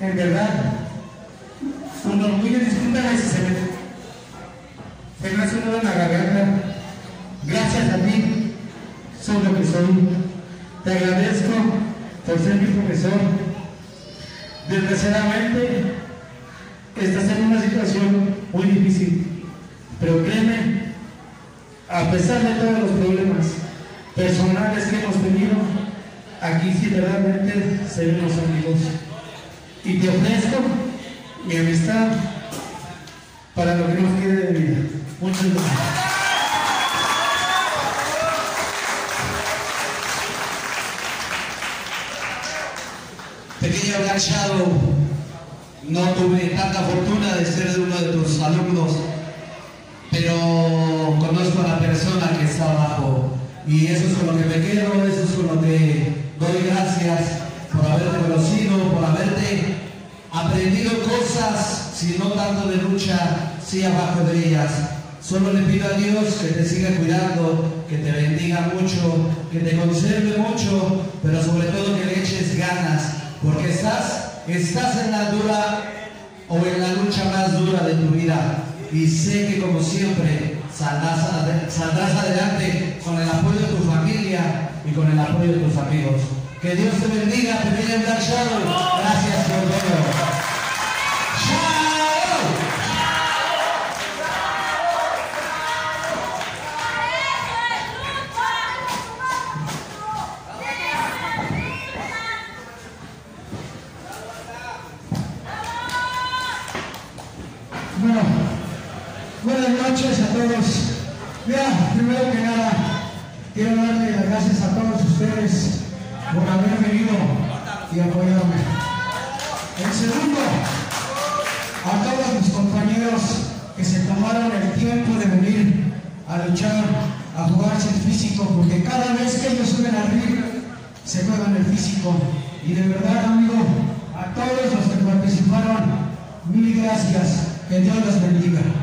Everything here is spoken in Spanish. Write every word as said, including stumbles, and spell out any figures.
en verdad, un orgullo, discúlpame si se me, se me hace un nudo en la garganta. Gracias a ti, soy lo que soy. Te agradezco por ser mi profesor. Desgraciadamente, estás en una situación muy difícil, pero créeme, a pesar de todos los problemas personales que hemos tenido, aquí sí realmente seremos amigos. Y te ofrezco mi amistad para lo que nos quede de vida. Muchas gracias. Pequeño Gallardo, no tuve tanta fortuna de ser de uno de tus alumnos, pero conozco a la persona que está abajo y eso es con lo que me quedo, eso es con lo que doy gracias por haberte conocido, por haberte aprendido cosas, si no tanto de lucha, sí abajo de ellas. Solo le pido a Dios que te siga cuidando, que te bendiga mucho, que te conserve mucho, pero sobre todo que le eches ganas, porque estás, estás en la dura o en la lucha más dura de tu vida. Y sé que como siempre saldrás, saldrás adelante con el apoyo de tu familia y con el apoyo de tus amigos. Que Dios te bendiga, pequeño Gallardo. Gracias por todo. Bueno, buenas noches a todos. Mira, primero que nada, quiero darle las gracias a todos ustedes por haber venido y apoyarme. En segundo, a todos mis compañeros que se tomaron el tiempo de venir a luchar, a jugarse el físico, porque cada vez que ellos suben al ring, se juegan el físico. Y de verdad, amigo, a todos los que participaron, mil gracias. Que Dios los bendiga.